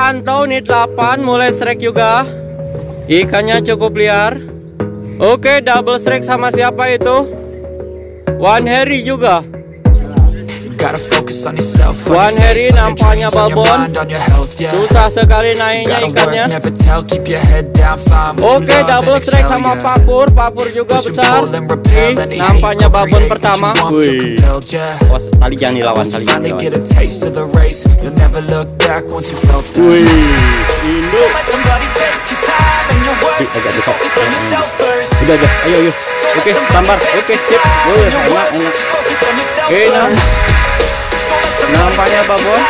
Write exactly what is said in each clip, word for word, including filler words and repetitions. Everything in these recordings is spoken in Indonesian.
Anto unit delapan mulai strike juga. Ikannya cukup liar. Oke, double strike sama siapa itu? One Harry juga. One Harry nampaknya babon. Susah sekali naiknya ikannya. Oke, double strike sama Papur. Papur juga besar. Oke, nampaknya babon pertama. Wih, awas, tali jangan dilawan, tali jangan dilawan. Wih, induk. Agak dekat. Udah, udah, ayo, ayo. Oke, sambar. Oke, sip. Wih, enak, enak. Oke, nah. Nampaknya babon.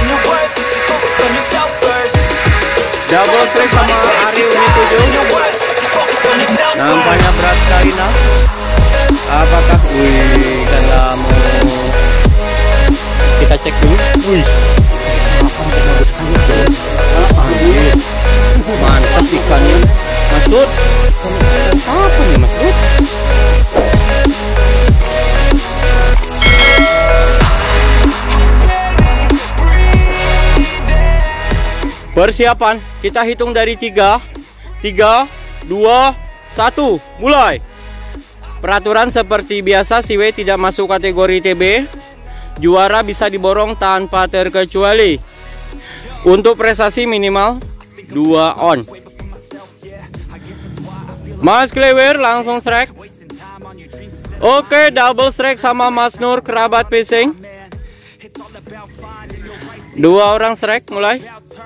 Double strike sama Ari unit tujuh. Nampaknya berat sekali nah. Apakah? Wih, ikan lamu. Kita cek dulu. Wih, mantap ikannya. Masuk. Apa nih Masuk? Persiapan, kita hitung dari tiga, tiga, dua, satu, mulai. Peraturan seperti biasa, si W tidak masuk kategori T B. Juara bisa diborong tanpa terkecuali. Untuk prestasi minimal dua on. Mas Klewer langsung strike. Oke, double strike sama Mas Nur kerabat fishing. Dua orang strike mulai.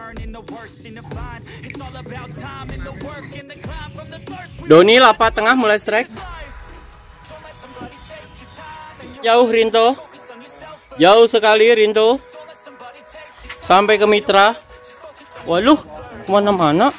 Doni lapak tengah mulai strike. Jauh Rinto. Jauh sekali Rinto. Sampai ke Mitra. Waduh, kemana-mana.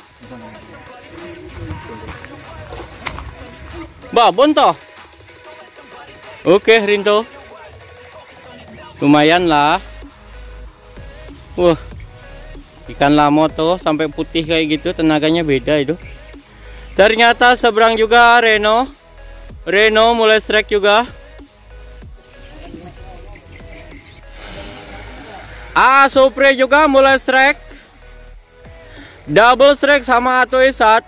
Babon toh. Oke Rinto. Lumayan lah. Wah, ikan lamo tuh sampai putih kayak gitu, tenaganya beda itu. Ternyata seberang juga Reno. Reno mulai strike juga. Ah, Supre juga mulai strike. Double strike sama Ato Isat.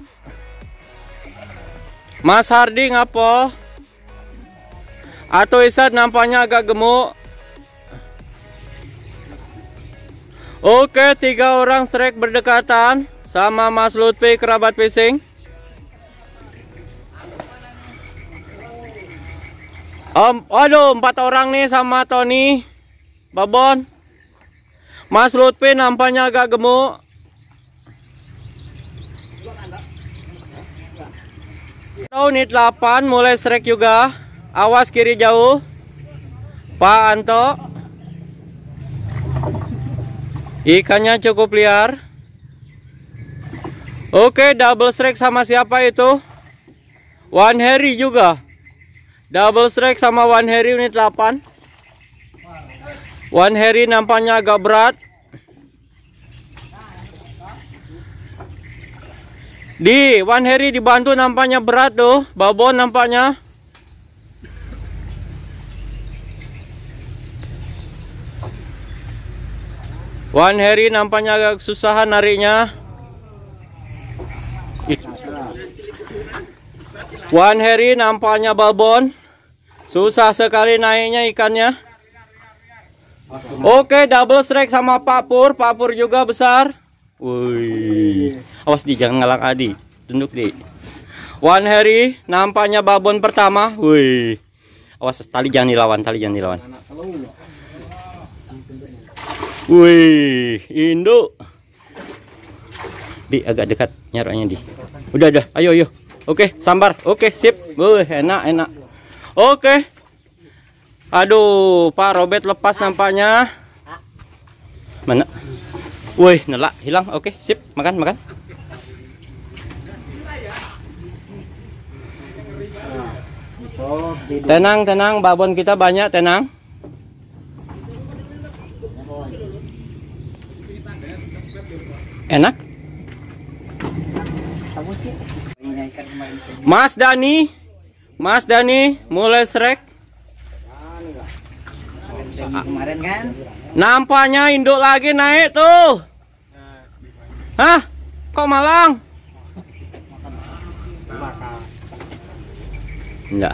Mas Hardi ngapo? Ato Isat nampaknya agak gemuk. Oke, tiga orang strike berdekatan sama Mas Lutfi kerabat fishing. Um, waduh, empat orang nih sama Tony babon. Mas Lutfi nampaknya agak gemuk. Unit delapan mulai strike juga. Awas kiri jauh Pak Anto. Ikannya cukup liar. Oke, double strike sama siapa itu? One Harry juga. Double strike sama One Harry unit delapan. One Harry nampaknya agak berat. Di One Harry dibantu nampaknya berat tuh. Babon nampaknya. One Harry nampaknya agak kesusahan nariknya. One Harry nampaknya babon. Susah sekali naiknya ikannya. Oke, double strike sama Pak Pur. Pak Pur juga besar. Wih, awas di jangan ngelak Adi. Tunduk di. One Harry nampaknya babon pertama. Wih, awas tali jangan dilawan, tali jangan dilawan. Wih, induk. Di agak dekat nyaroknya di. Udah, udah, ayo, ayo. Oke, sambar. Oke, sip. Wih, enak, enak. Oke. Aduh, Pak Robert lepas nampaknya. Mana? Wih, nelak, hilang. Oke, sip. Makan, makan. Tenang, tenang. Babon kita banyak, tenang. Enak. Mas Dani. Mas Dani mulai strike. Kemarin kan Nampaknya induk lagi naik tuh. Hah? Kok malang? Enggak.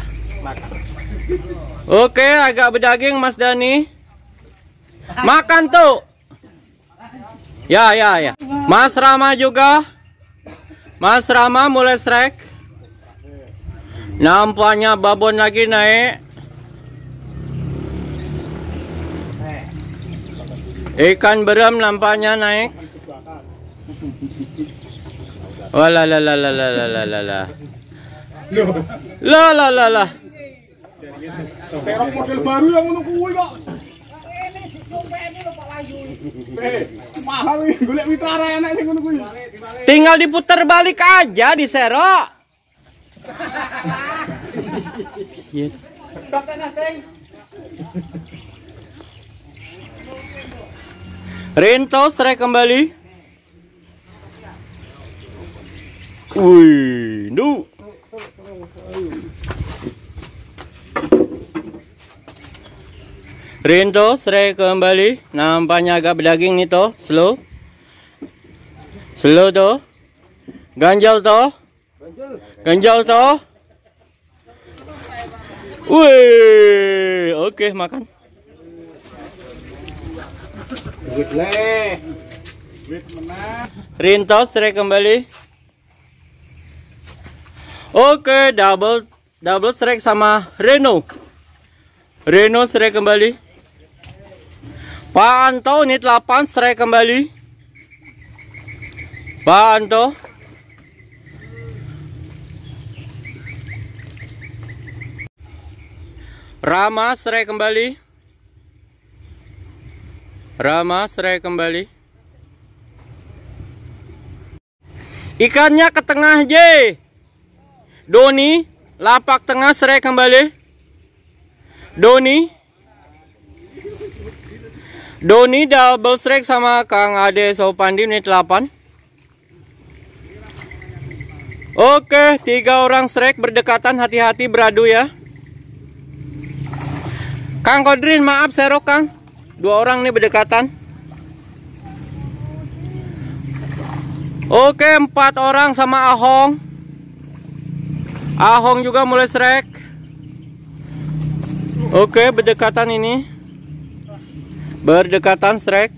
Oke, agak berdaging Mas Dani. Makan tuh. Ya, ya, ya. Mas Rama juga. Mas Rama mulai strike. Nampaknya babon lagi naik. Ikan beram nampaknya naik. Wala la la la la la la la la. La la la la. Serok model baru yang ngono kuwi kok. Mahal iki golek mitra ra enak sing ngono kuwi. Tinggal diputar balik aja di serok. Rinto strike kembali. Wih, nu. Rinto strike kembali. Nampaknya agak berdaging nih toh, slow. Slow toh. Ganjal toh. Ganjal toh. Wih, oke makan. Duit le. Duit menang. Rinto strike kembali. Oke, double double strike sama Reno. Reno strike kembali. Pak Anto unit delapan strike kembali. Pak Anto. Rama strike kembali. Rama strike kembali. Ikannya ke tengah J. Doni lapak tengah strike kembali. Doni. Doni double strike sama Kang Ade Sopandi unit delapan. Oke, tiga orang strike berdekatan, hati-hati beradu ya. Kang Kodrin, maaf serok Kang. Dua orang nih berdekatan. Oke, empat orang sama Ahong. Ahong juga mulai strike. Oke, berdekatan ini. Berdekatan strike.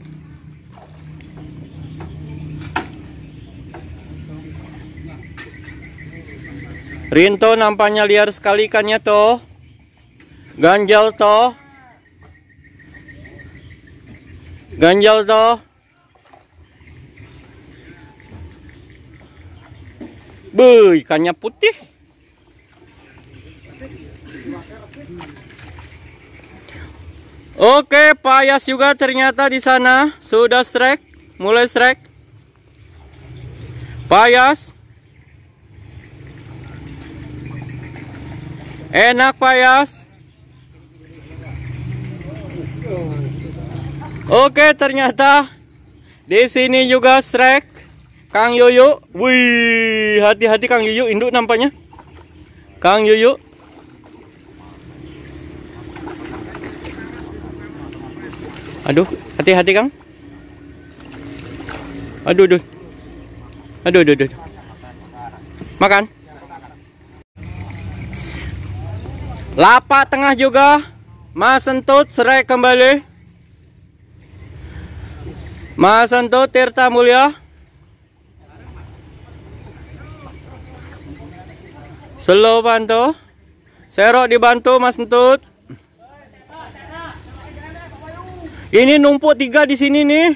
Rinto nampaknya liar sekali ikannya toh. Ganjal toh. Ganjal toh. Beuh, ikannya putih. Oke, Payas juga ternyata di sana sudah strike, mulai strike. Payas. Enak Payas. Oke, ternyata di sini juga strike Kang Yoyo. Wih, hati-hati Kang Yoyo, induk nampaknya. Kang Yoyo. Aduh, hati-hati Kang. Aduh, aduh. Aduh, aduh, aduh. Makan. Lapak tengah juga. Mas Sentut strike kembali. Mas Sentut Tirta Mulia. Slow bantu. Serok dibantu Mas Sentut. Ini numpuk tiga di sini nih.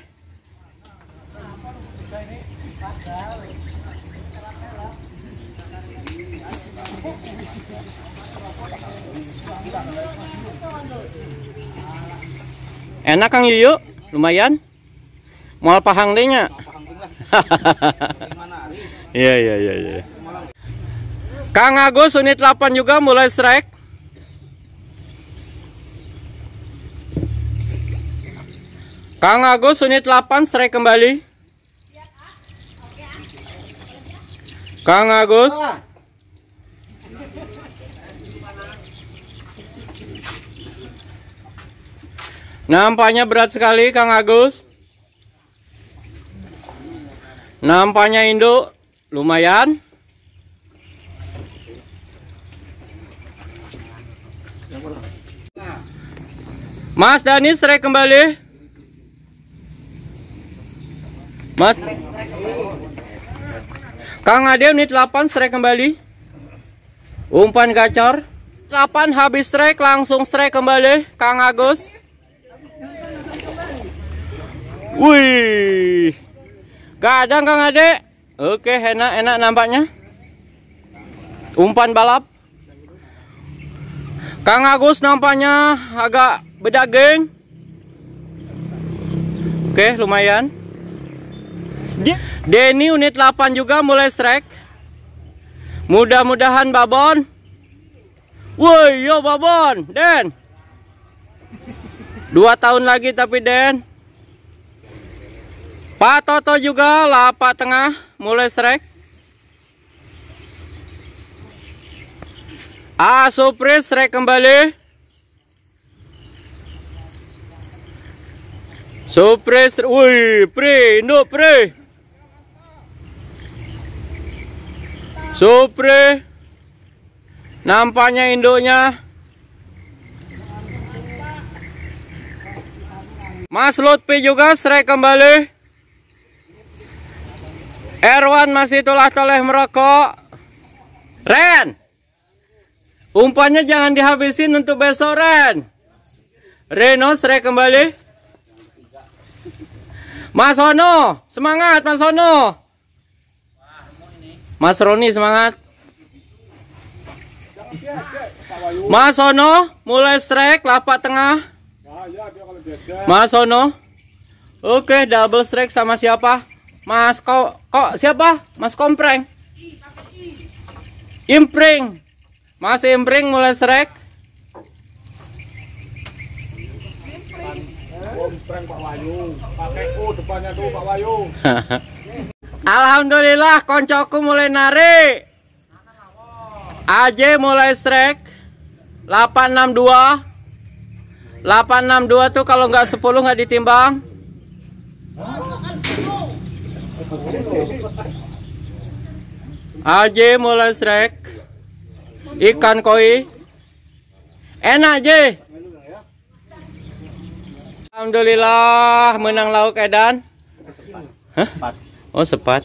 Enak Kang Yuyu, lumayan. Mual pahang deh nya. Iya iya iya iya. Kang Agus unit delapan juga mulai strike. Kang Agus unit delapan strike kembali. Kang Agus. Nampaknya berat sekali Kang Agus. Nampaknya induk lumayan. Mas Dani strike kembali. Mas Kang Ade unit delapan strike kembali. Umpan gacor. delapan habis strike langsung strike kembali Kang Agus. Wih. Gadang Kang Ade. Oke, enak-enak nampaknya. Umpan balap. Kang Agus nampaknya agak bedaging. Oke, lumayan. Denny unit delapan juga mulai strike. Mudah-mudahan babon. Woi, yo babon, Den. Dua tahun lagi tapi Den. Pak Toto juga lapak tengah mulai strike. Ah, surprise strike kembali. Surprise, wih, pre, induk pre. Surprise. Nampaknya induknya. Mas Lutfi juga strike kembali. Erwan masih tolah-toleh merokok. Ren. Umpannya jangan dihabisin untuk besok, Ren. Reno strike kembali. Mas Hono, semangat Mas Hono. Mas Roni semangat. Mas Hono mulai strike lapak tengah. Mas Hono. Oke, double strike sama siapa? Mas kok kok siapa? Mas Kompreng. Impring. Mas Impring mulai strike. Kompreng Pak Wayu. Pakai U depannya tuh Pak Wayu. Alhamdulillah koncoku mulai narik. A J mulai strike. delapan enam dua. delapan enam dua tuh kalau nggak sepuluh nggak ditimbang. A J mulai strike. Ikan koi. Enak J. Alhamdulillah menang lauk edan. Hah? Oh sepat.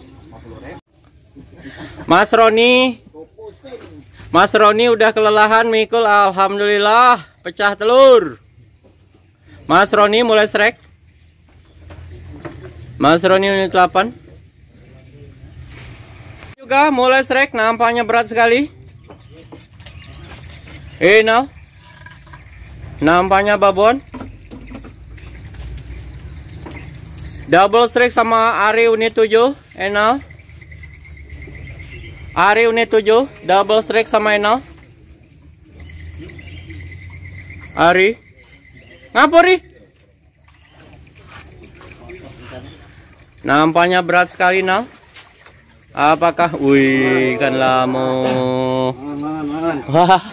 Mas Roni. Mas Roni udah kelelahan mikul. Alhamdulillah pecah telur. Mas Roni mulai strike. Mas Roni unit delapan juga mulai strike. Nampaknya berat sekali. Enal. Nampaknya babon. Double strike sama Ari unit tujuh. Enal. Ari unit tujuh. Double strike sama Enal. Ari. Ngapori? Nampaknya berat sekali Nal. Apakah? Wih, ikan lamo. Wah.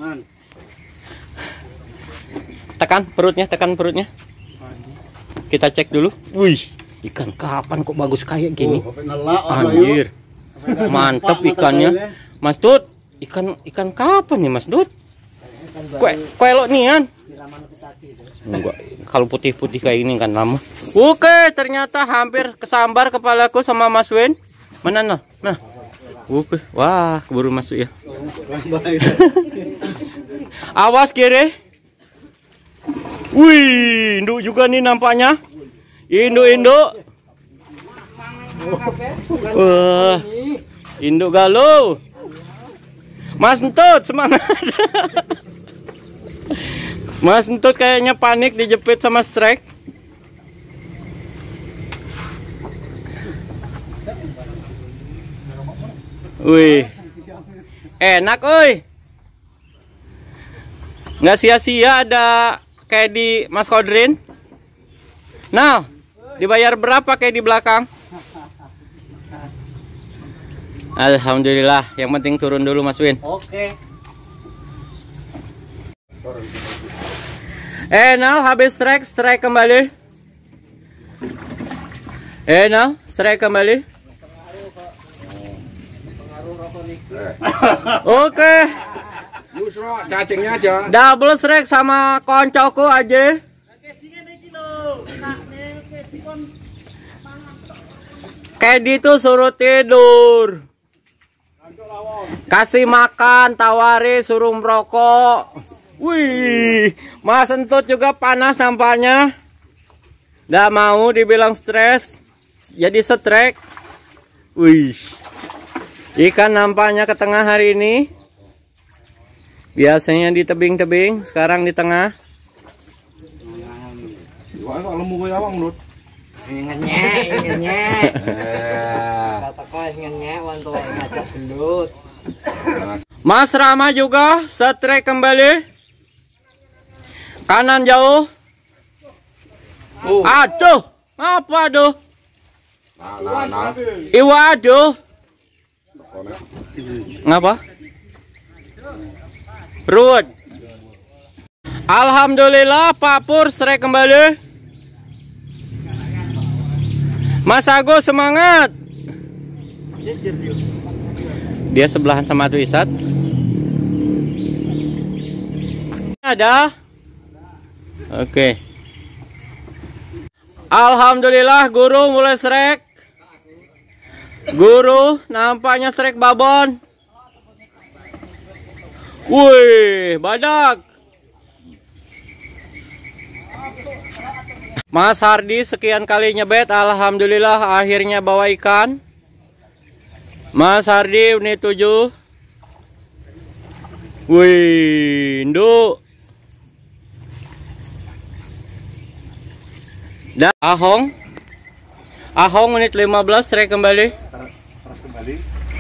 Tekan perutnya, tekan perutnya. Kita cek dulu. Wih, ikan kapan kok bagus kayak gini? Anjir. Mantap ikannya. Mas Dut, ikan ikan kapan nih Mas Dut? Kue kuelok nian. Enggak, kalau putih-putih kayak ini kan lama. Oke, ternyata hampir kesambar kepalaku sama Mas Wen. Mana noh? Nah. Oke, wah, keburu masuk ya. Awas kiri. Wih, induk juga nih nampaknya. Induk-induk. Wah, induk galuh. Mas Entut, semangat. Mas Entut kayaknya panik dijepit sama strike. Wih, enak oi. Nggak sia-sia ada kayak di Mas Kodrin. Nah, dibayar berapa kayak di belakang? Alhamdulillah, yang penting turun dulu Mas Win. Oke. Enal habis strike, strike kembali. Enal strike kembali. Oke. Yusro, cacingnya aja. Double strike sama koncoku aja. Kedi tuh suruh tidur. Kasih makan, tawari, suruh merokok. Wih, Mas Entut juga panas nampaknya. Nggak mau dibilang stres, jadi strike. Wih, ikan nampaknya ke tengah hari ini. Biasanya di tebing-tebing, sekarang di tengah. Wah, kok lemu kayak awang, Nut. Ingatnya, ingatnya. Kata kau ingatnya, wantu ngajak gelut. Mas Rama juga strike kembali. Kanan jauh. Oh. Aduh, apa aduh? Nah, nah, nah. Iwa aduh. Ngapa? Ruwet. Alhamdulillah Pak Pur strike kembali. Mas Agus semangat. Dia sebelahan sama Twisat. Ada. Oke. Alhamdulillah Guru mulai strike. Guru nampaknya strike babon. Wih, badak. Mas Hardi sekian kali nyebet, alhamdulillah akhirnya bawa ikan. Mas Hardi unit tujuh. Wih, induk. Dan Ahong. Ahong unit lima belas strike kembali. Kembali.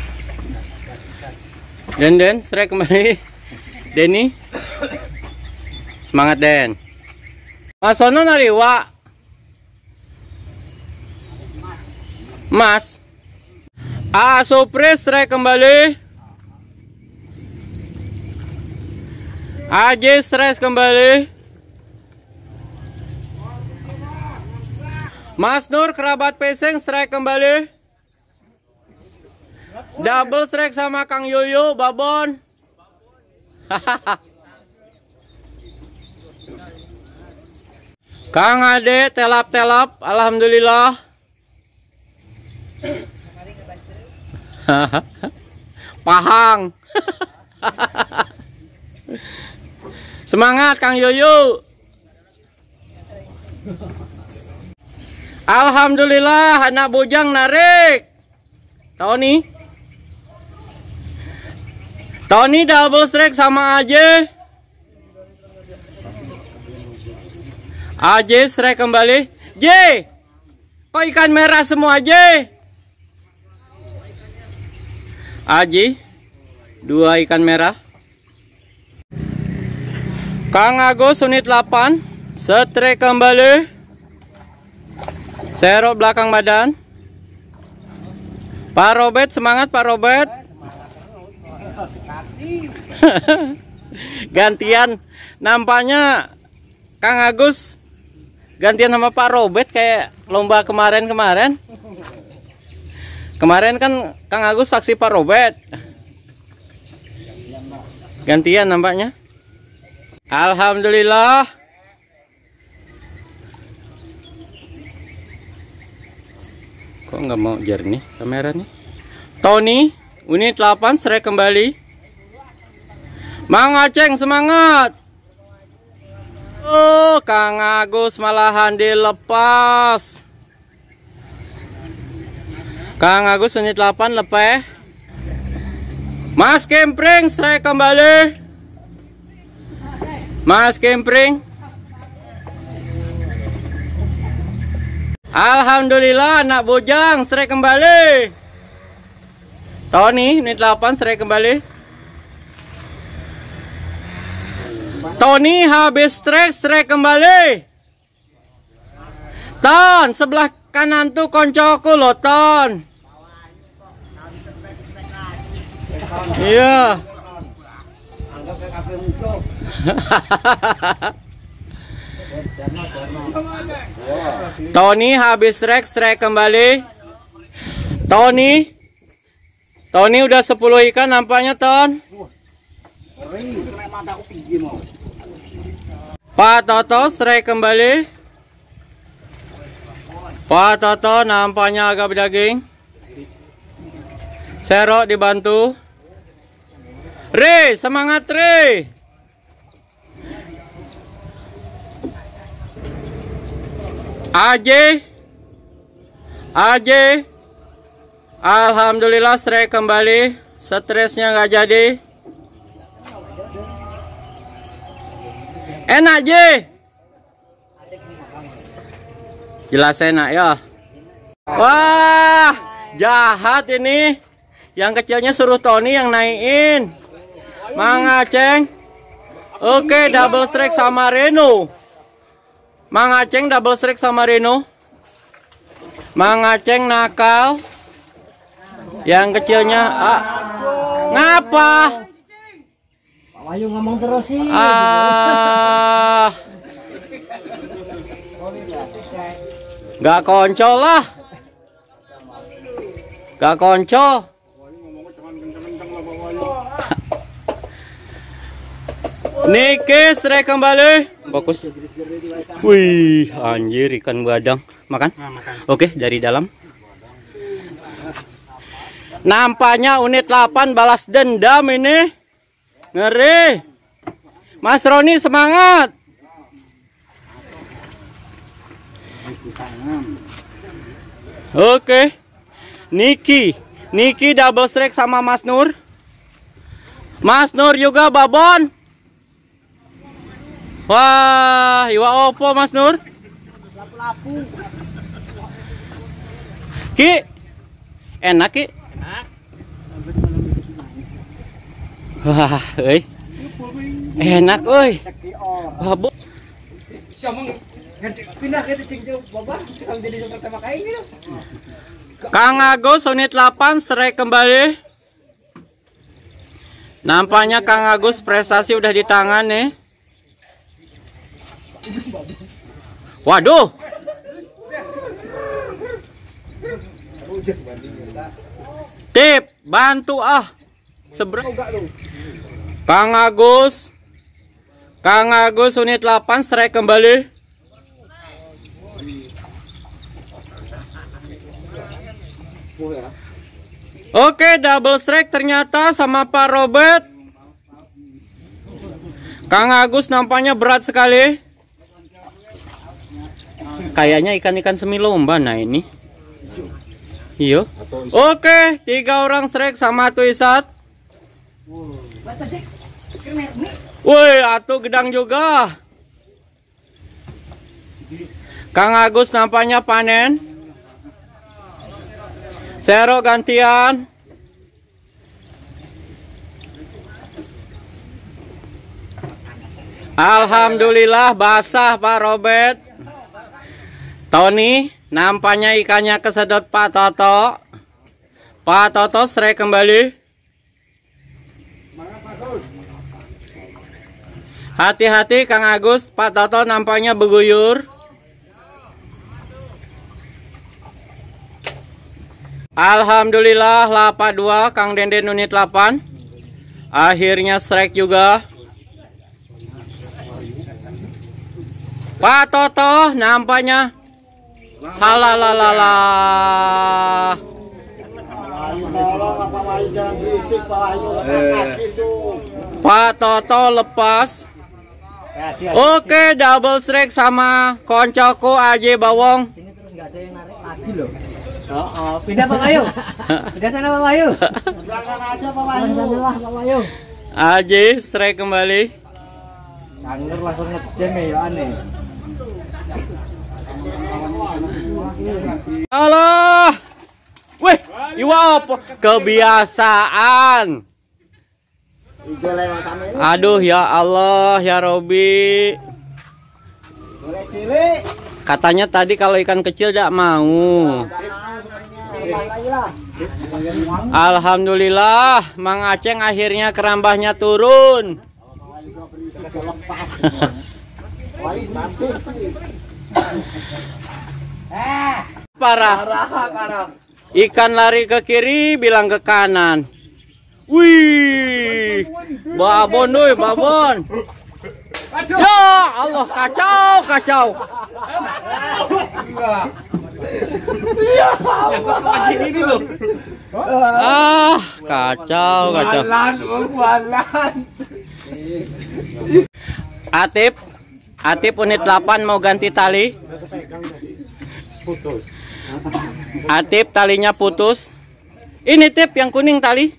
Den Den strike kembali. Denny. Semangat Den. Mas Sono nariwa. Mas. Ah, Supri strike kembali. A J strike kembali. Mas Nur kerabat peseng strike kembali. Double strike sama Kang Yoyo babon. Kang Ade telap-telap, alhamdulillah. Pahang. Semangat Kang Yoyo. Alhamdulillah anak bujang narik. Tony. Tony double strike sama aja. A J strike kembali. J. Kok ikan merah semua aja? A J. Dua ikan merah. Kang Agus unit delapan. Strike kembali. Serok belakang badan. Pak Robert semangat Pak Robert. Gantian nampaknya Kang Agus gantian sama Pak Robert kayak lomba kemarin-kemarin. Kemarin kan Kang Agus saksi Pak Robert. Gantian nampaknya. Alhamdulillah. Kok nggak mau jernih kamera nih? Tony unit delapan strike kembali. Mang Aceng semangat. Oh, Kang Agus malahan dilepas. Kang Agus unit delapan lepeh. Mas Kempring strike kembali. Mas Kempring. Alhamdulillah anak bujang strike kembali. Tony unit delapan strike kembali. Tony habis strike strike kembali. Ton sebelah kanan tuh koncoku loh Ton. Iya. Tony habis strike strike kembali. Tony. Tony udah sepuluh ikan nampaknya, Ton. Pak Toto strike kembali. Pak Toto nampaknya agak berdaging. Sero dibantu. Re, semangat Re. Aje. Aje. Alhamdulillah strike kembali. Stresnya nggak jadi. Enak je. Jelas enak ya. Wah, jahat ini. Yang kecilnya suruh Tony yang naikin. Mang Aceng. Oke, double strike sama Reno. Mang Aceng double strike sama Reno. Mang Aceng nakal. Yang kecilnya ah, ngapa? Pak Wahyu ngomong terus sih. Ah. Gak konco lah. Gak konco. Niki strike kembali. Fokus. Wih, anjir ikan badang. Makan? Oke, dari dalam. Nampaknya unit delapan balas dendam ini. Ngeri. Mas Roni semangat. Oke. Niki. Niki double strike sama Mas Nur. Mas Nur juga babon. Wah, iwa opo Mas Nur? Ki. Enak Ki. Wah, euy. Enak euy. Babu. Pindah ke cing babah kalau jadi pertama kali gitu. Kang Agus unit delapan strike kembali. Nampaknya Kang Agus prestasi udah di tangan nih. Waduh. Tip, bantu ah. Seberang. Kang Agus. Kang Agus unit delapan strike kembali. Oke, double strike ternyata sama Pak Robert. Kang Agus nampaknya berat sekali. Kayaknya ikan-ikan semi lomba nah ini. Iya. Oke, tiga orang strike sama Tuisat. Woi, atuh gedang juga. Kang Agus nampaknya panen. Sero gantian. Alhamdulillah basah Pak Robert. Tony, nampaknya ikannya kesedot Pak Toto. Pak Toto strike kembali. Hati-hati Kang Agus, Pak Toto nampaknya beguyur. Alhamdulillah lapa dua Kang Denden unit delapan. Akhirnya strike juga. Pak Toto nampaknya halalalala. Pak Toto lepas. Oke, double strike sama koncoku Aji Bawong. Sini terus nggak ada yang narik lagi loh. Oh, oh. Pindah Pak Wahyu. Pindah sana Pak Wahyu. Silakan aja Pak Wahyu. Sanalah Pak Wahyu. Aji strike kembali. Angger langsung ngejam ya aneh. Allah. Wih, iwa apa? Kebiasaan. Aduh ya Allah ya Robi. Katanya tadi kalau ikan kecil tidak mau. Alhamdulillah Mang Aceng akhirnya kerambahnya turun. Parah. Ikan lari ke kiri, bilang ke kanan. Wih, babon doi, babon. Ya Allah, kacau, kacau. Ah, kacau, kacau. Atip, Atip unit delapan mau ganti tali. Atip talinya putus. Ini tip yang kuning tali.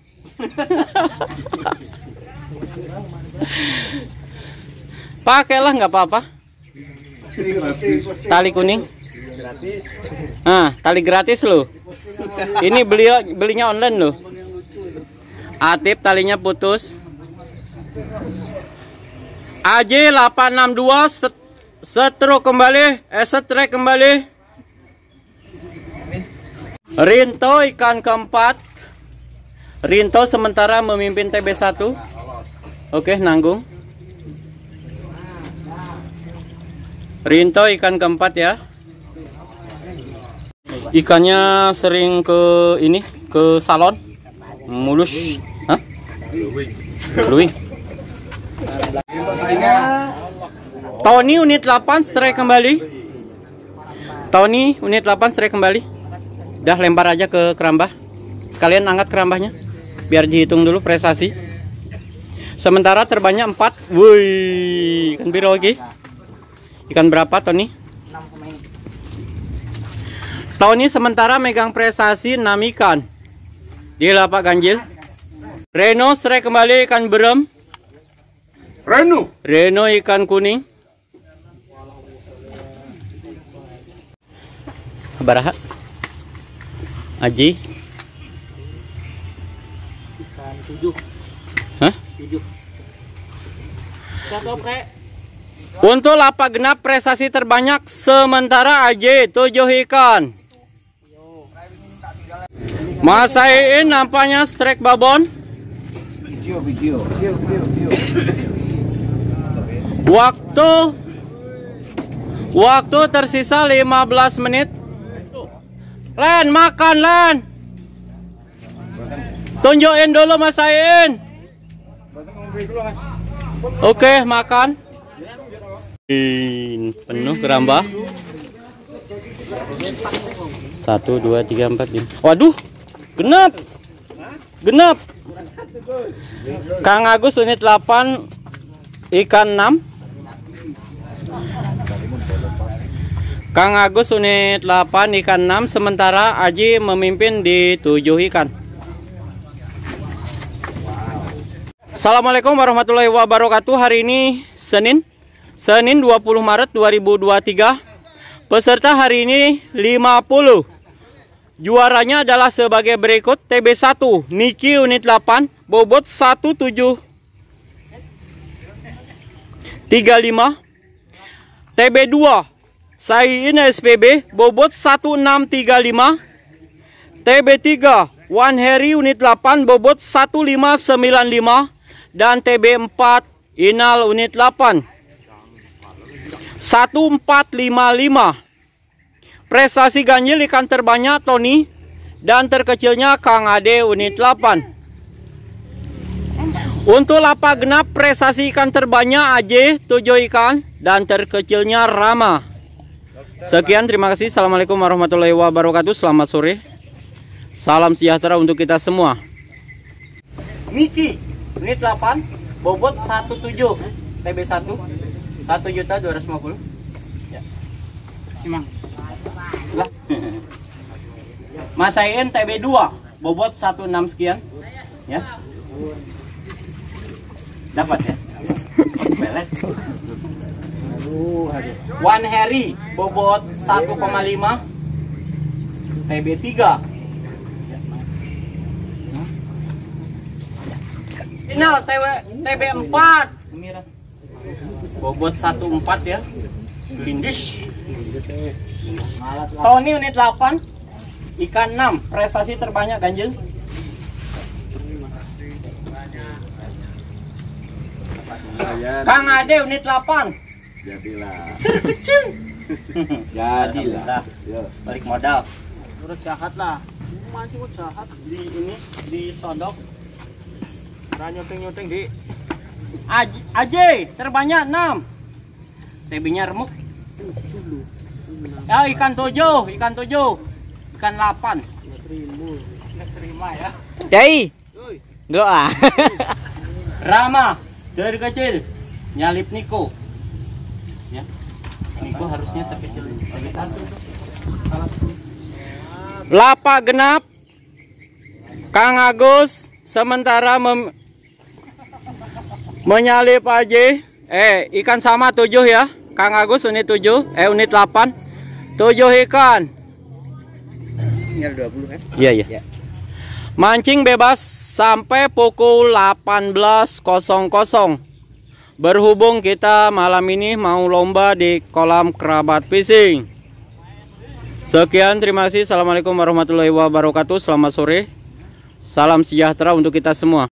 Pakailah nggak apa-apa. Tali kuning. Ah, tali gratis loh. Ini beli belinya online loh. Atip talinya putus. A J delapan enam dua set, setruk kembali, eh setrek kembali. Rinto ikan keempat. Rinto sementara memimpin T B satu. Oke, nanggung. Rinto ikan keempat ya. Ikannya sering ke ini, ke salon. Mulus. Hah? Bluing. Tony unit delapan strike kembali. Tony unit delapan strike kembali. Dah lempar aja ke kerambah. Sekalian angkat kerambahnya biar dihitung dulu prestasi. Sementara terbanyak empat. Wih, ikan biru lagi. Ikan berapa Tony? Tony sementara megang prestasi enam ikan. Di lapak ganjil. Reno strike kembali ikan berem. Reno. Reno ikan kuning. Baraha. Aji. Ikan tujuh. Hah? Tujuh. Satu pre. Untuk lapak genap prestasi terbanyak sementara Aji tujuh ikan. Mas Ain nampaknya strike babon. Video, video. Waktu Waktu tersisa lima belas menit. Len, makan Len. Tunjukin dulu Mas Ain. Oke, makan. Penuh kerambah. Satu, dua, tiga, empat, lima. Waduh, genap. Genap. Kang Agus unit delapan ikan enam. Kang Agus unit delapan ikan enam, sementara Aji memimpin di tujuh ikan. Assalamualaikum warahmatullahi wabarakatuh. Hari ini Senin Senin dua puluh Maret dua ribu dua puluh tiga. Peserta hari ini lima puluh. Juaranya adalah sebagai berikut. T B satu Niki unit delapan bobot satu tujuh tiga lima. T B dua Saiin S P B bobot satu enam tiga lima. T B tiga One Harry unit delapan bobot satu lima sembilan lima. Dan T B empat Inal unit delapan satu empat lima lima. Prestasi ganjil ikan terbanyak Tony dan terkecilnya Kang Ade unit delapan. Untuk lapak genap prestasi ikan terbanyak Aje tujuh ikan dan terkecilnya Rama. Sekian, terima kasih. Assalamualaikum warahmatullahi wabarakatuh. Selamat sore. Salam sejahtera untuk kita semua. Miki unit delapan bobot satu tujuh. T B satu satu juta dua ratus lima puluh. Ya. Simang. Lah. Mas Ain T B dua bobot satu enam sekian. Ya. Dapat ya. Belet. One Harry bobot satu koma lima. T B tiga. Final T B empat. Bobot satu empat ya. Lindis. Tony unit delapan ikan enam, prestasi terbanyak ganjil. Kang Ade unit delapan. Jadilah. Terkecil. Jadilah. Balik modal. Urut jahat lah. Mancing kok jahat di ini di sodok. Nyoteng-nyoteng di Aj Aje terbanyak enam. Tebinya remuk. Ya ikan tujuh, ikan tujuh, ikan delapan. Nggak terima ya. Yai. Doa. Rama dari kecil nyalip Niko. Ya. Niko harusnya terkecil. Lapa genap. Kang Agus sementara mem menyalip aja. Eh, ikan sama tujuh ya. Kang Agus unit tujuh, eh unit delapan. tujuh ikan. Tinggal dua puluh kan? Iya, iya. Ya. Mancing bebas sampai pukul delapan belas. Berhubung kita malam ini mau lomba di kolam kerabat fishing. Sekian, terima kasih. Assalamualaikum warahmatullahi wabarakatuh. Selamat sore. Salam sejahtera untuk kita semua.